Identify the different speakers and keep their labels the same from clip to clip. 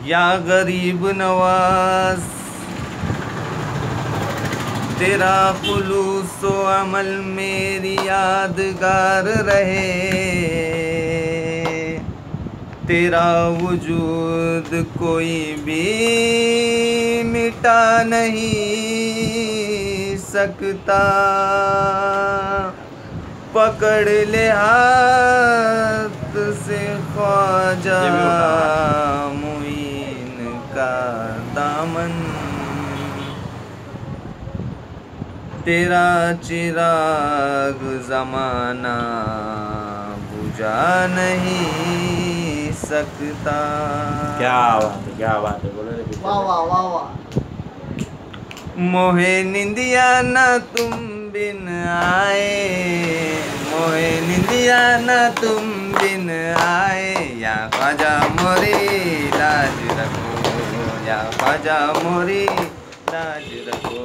Speaker 1: या गरीब नवाज, तेरा खुलूसो अमल मेरी यादगार रहे, तेरा वजूद कोई भी मिटा नहीं सकता। पकड़ ले हाथ से ख्वाजा मुईन का दामन, तेरा चिराग ज़माना बुझा नहीं सकता।
Speaker 2: क्या बात है बोलो रे।
Speaker 3: वाह वाह वाह वाह।
Speaker 1: मोहे निंदिया ना तुम बिन आए, मोहे निंदिया ना तुम बिन आए, या ख्वाजा मोरी लाज रखो, या ख्वाजा मोरी लाज रखो।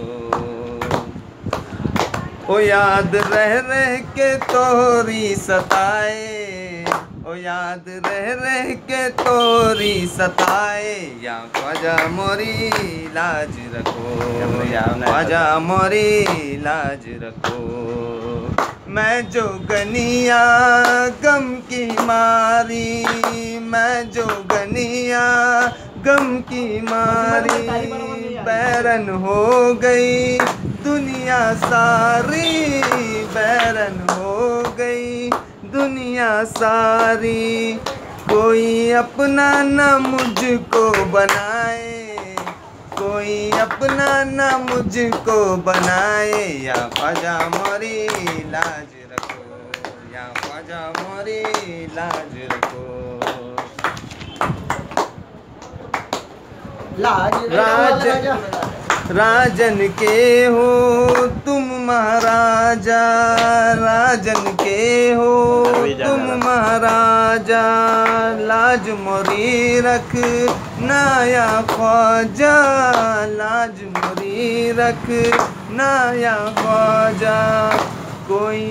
Speaker 1: ओ याद रह रह के तोरी सताए, ओ याद रह रह के तोरी सताए, या ख्वाजा मोरी लाज रखो, या ख्वाजा मोरी लाज रखो। मैं जो गनिया गम की मारी, मैं जो गनिया गम की मारी, बैरन हो गई दुनिया सारी, बैरन हो गई दुनिया सारी। कोई अपना न मुझको बनाए, कोई अपना न मुझको बनाए, या ख्वाजा मोरी लाज रखो, या ख्वाजा मोरी लाज रखो। राजन के हो तुम महाराजा, राजन के हो तुम महाराजा, लाज मोरी रख नाया ख्वाजा, लाज मोरी रख नाया ख्वाजा। कोई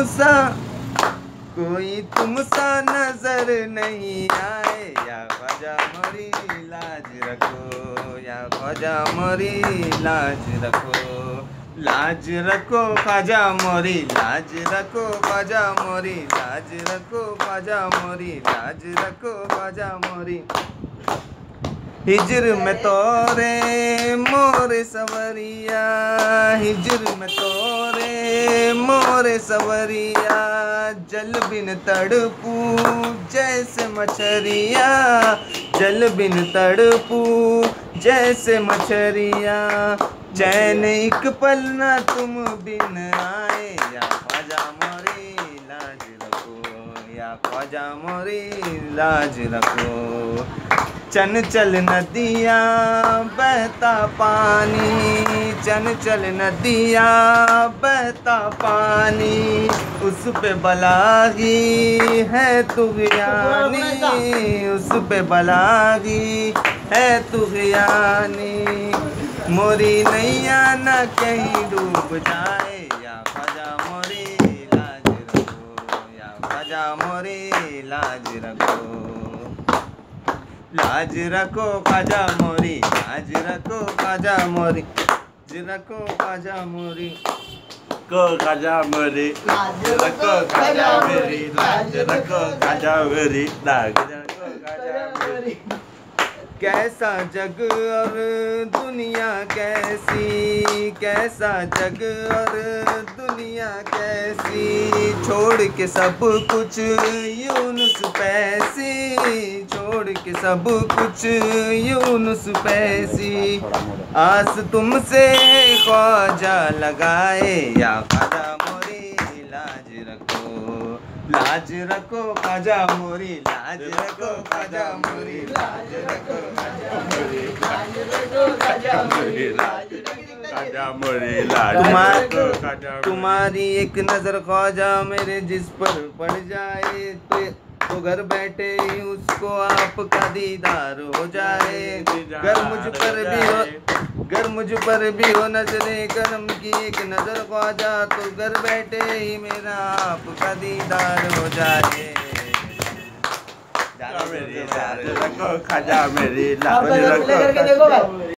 Speaker 1: तुम सा नजर नहीं आए, या ख्वाजा मोरी लाज रखो, या ख्वाजा मोरी लाज रखो। लाज रखो ख्वाजा मोरी, लाज रखो ख्वाजा मोरी, लाज रखो ख्वाजा मोरी, लाज रखो ख्वाजा मोरी। हिजर में तोरे मोरे सवरिया, हिजर में तोरे मोरे सवरिया, जल बिन तड़पू जैसे मछरिया, जल बिन तड़पू जैसे मछरिया। चैन एक पल ना तुम बिन आए, या ख्वाजा मोरी लाज रखो, या ख्वाजा मोरी लाज रखो। चंचल नदिया बहता पानी, चंचल नदिया बहता पानी, उस पे बलागी है तुग़यानी, उस पे बलागी है तुग़यानी। मोरी नैया न कहीं डूब जाए, या ख्वाजा मोरी लाज रखो, या ख्वाजा मोरी लाज रखो। लाज रखो ख्वाजा मोरी, लाज रखो ख्वाजा मोरी, लाज रखो ख्वाजा मोरी,
Speaker 2: को ख्वाजा मोरी,
Speaker 3: लाज
Speaker 2: रखो ख्वाजा मोरी, लाज रखो ख्वाजा मोरी, लाज रखो ख्वाजा मोरी।
Speaker 1: कैसा जग और दुनिया कैसी, कैसा जग और दुनिया कैसी, छोड़ के सब कुछ यूनुस पैसी, छोड़ के सब कुछ यूनुस पैसी। आस तुमसे ख्वाजा लगाए, या ख्वाजा मोरी लाज रखो, लाज रखो ख्वाजा मोरी, लाज रखो ख्वाजा मोरी, लाज रखो ख्वाजा मोरी, लाज रखो ख्वाजा मोरी, लाज रखो ख्वाजा मोरी, लाज रखो ख्वाजा मोरी। तुम्हारी एक नजर ख्वाजा मेरे जिस पर पड़ जाए, तो घर बैठे ही उसको आपका दीदार हो जाए। गर मुझ पर भी हो नजरे करम की एक नजर ख्वाजा, तो घर बैठे ही मेरा आपका दीदार हो जाए।
Speaker 2: रखो खाजा मेरी
Speaker 3: आप
Speaker 2: लाज
Speaker 3: प्ले
Speaker 2: रखो
Speaker 3: करके देखो भाई।